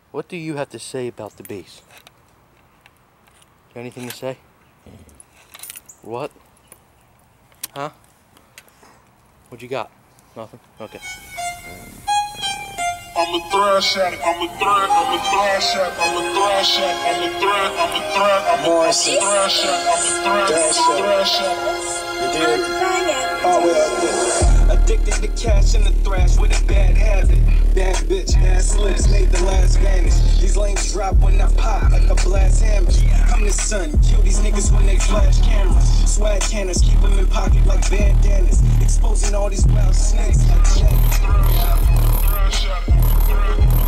What do you have to say about the bass? Got anything to say? What? Huh? What you got? Nothing? Okay. I'm a thrash at it, I'm a thrash, I'm a thrash at it, I'm a thrash at it, I'm a thrash, I'm a thrash, I'm a thrash at it, I'm a thrash at it. You did? Oh, well, addicted to cash and the thrash with a bad habit. Bad bitch, ass lips, made the last vanish. These lanes drop when I pop like a blast hammer. I'm the son, kill these niggas when they flash cameras. Swag cannons, keep them in pocket like bandanas. Exposing all these wild snakes like Jack.